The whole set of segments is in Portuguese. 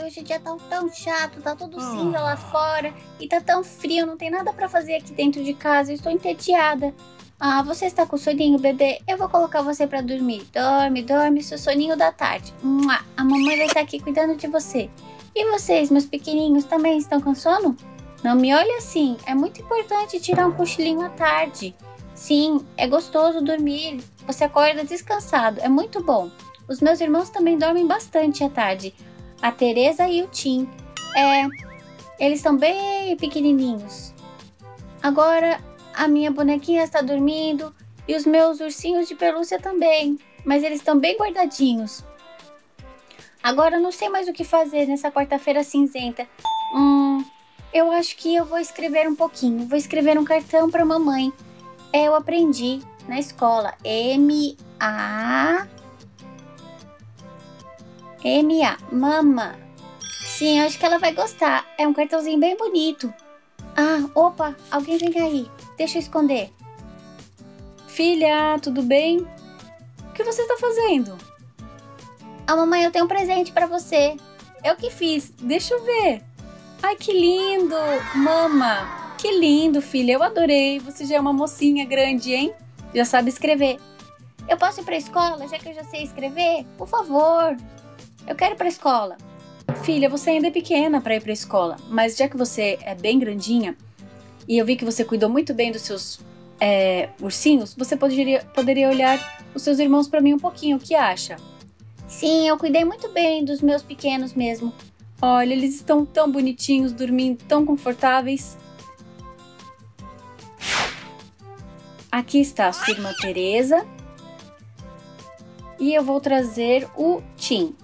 hoje o dia tá tão chato, tá tudo cinza lá fora e tá tão frio, não tem nada pra fazer aqui dentro de casa, eu estou entediada. Ah, você está com soninho, bebê? Eu vou colocar você pra dormir. Dorme, dorme, seu soninho da tarde. Mua! A mamãe vai estar aqui cuidando de você. E vocês, meus pequenininhos, também estão com sono? Não me olhe assim, é muito importante tirar um cochilinho à tarde. Sim, é gostoso dormir, você acorda descansado, é muito bom. Os meus irmãos também dormem bastante à tarde. A Teresa e o Tim. Eles são bem pequenininhos. Agora a minha bonequinha está dormindo e os meus ursinhos de pelúcia também. Mas eles estão bem guardadinhos. Agora eu não sei mais o que fazer nessa quarta-feira cinzenta. Eu acho que eu vou escrever um pouquinho. Vou escrever um cartão para mamãe. Eu aprendi na escola. M-A, mama. Sim, eu acho que ela vai gostar. É um cartãozinho bem bonito. Ah, opa, alguém vem aí. Deixa eu esconder. Filha, tudo bem? O que você está fazendo? Ah, mamãe, eu tenho um presente pra você. Eu que fiz. Deixa eu ver. Ai, que lindo. Mama, que lindo, filha. Eu adorei. Você já é uma mocinha grande, hein? Já sabe escrever. Eu posso ir pra escola, já que eu já sei escrever? Por favor. Eu quero ir pra escola. Filha, você ainda é pequena para ir para a escola, mas já que você é bem grandinha e eu vi que você cuidou muito bem dos seus ursinhos, você poderia olhar os seus irmãos para mim um pouquinho, o que acha? Sim, eu cuidei muito bem dos meus pequenos mesmo. Olha, eles estão tão bonitinhos, dormindo tão confortáveis. Aqui está a sua irmã Teresa e eu vou trazer o Tim.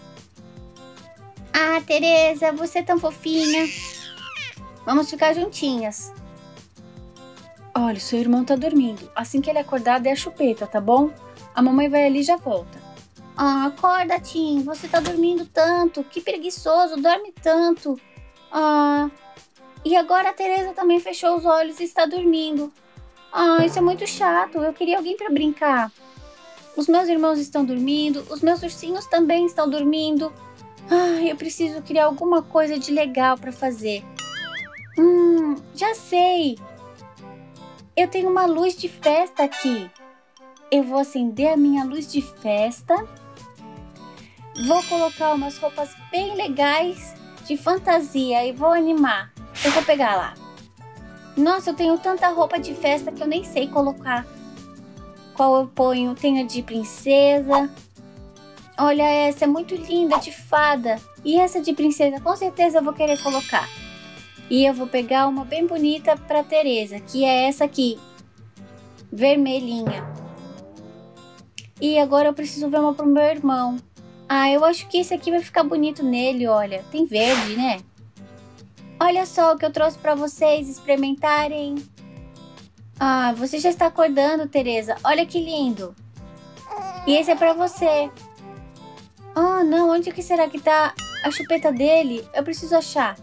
Ah, Teresa, você é tão fofinha. Vamos ficar juntinhas. Olha, seu irmão tá dormindo. Assim que ele acordar, dê a chupeta, tá bom? A mamãe vai ali e já volta. Ah, acorda, Tim. Você tá dormindo tanto. Que preguiçoso, dorme tanto. Ah, e agora a Teresa também fechou os olhos e está dormindo. Ah, isso é muito chato. Eu queria alguém para brincar. Os meus irmãos estão dormindo. Os meus ursinhos também estão dormindo. Ah, eu preciso criar alguma coisa de legal para fazer. Já sei. Eu tenho uma luz de festa aqui. Eu vou acender a minha luz de festa. Vou colocar umas roupas bem legais de fantasia e vou animar. Eu vou pegar lá. Nossa, eu tenho tanta roupa de festa que eu nem sei colocar. Qual eu ponho? Tenho a de princesa. Olha, essa é muito linda, de fada. E essa de princesa, com certeza eu vou querer colocar. E eu vou pegar uma bem bonita pra Teresa, que é essa aqui. Vermelhinha. E agora eu preciso ver uma pro meu irmão. Ah, eu acho que esse aqui vai ficar bonito nele, olha. Tem verde, né? Olha só o que eu trouxe pra vocês experimentarem. Ah, você já está acordando, Teresa. Olha que lindo. E esse é pra você. Ah, não, onde que será que tá a chupeta dele? Eu preciso achar.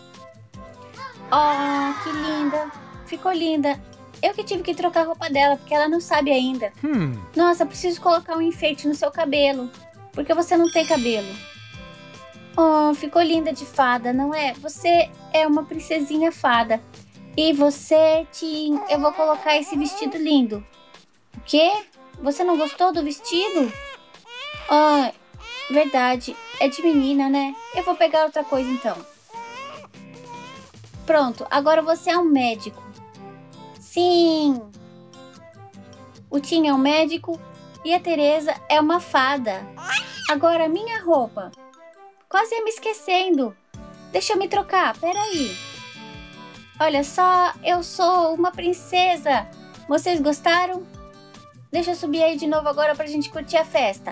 Oh, que linda. Ficou linda. Eu que tive que trocar a roupa dela, porque ela não sabe ainda. Nossa, preciso colocar um enfeite no seu cabelo, porque você não tem cabelo. Oh, ficou linda de fada, não é? Você é uma princesinha fada. E você, Tim, eu vou colocar esse vestido lindo. O quê? Você não gostou do vestido? Ah, verdade, é de menina, né? Eu vou pegar outra coisa então. Pronto, agora você é um médico. Sim. O Tim é um médico e a Teresa é uma fada. Agora a minha roupa. Quase ia me esquecendo. Deixa eu me trocar, peraí. Olha só, eu sou uma princesa. Vocês gostaram? Deixa eu subir aí de novo agora pra gente curtir a festa.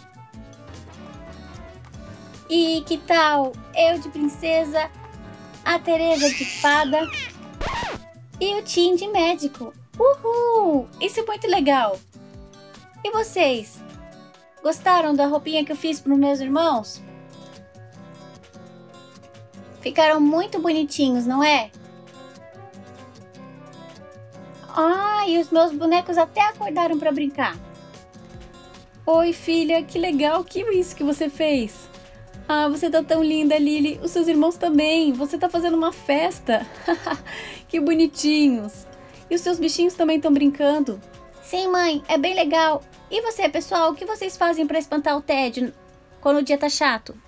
E que tal eu de princesa, a Teresa de fada e o Tim de médico? Uhul! Isso é muito legal. E vocês? Gostaram da roupinha que eu fiz para os meus irmãos? Ficaram muito bonitinhos, não é? Ah, e os meus bonecos até acordaram para brincar. Oi, filha, que legal, que isso que você fez? Ah, você tá tão linda, Lily. Os seus irmãos também. Você tá fazendo uma festa. Que bonitinhos. E os seus bichinhos também estão brincando. Sim, mãe, é bem legal. E você, pessoal, o que vocês fazem pra espantar o tédio quando o dia tá chato?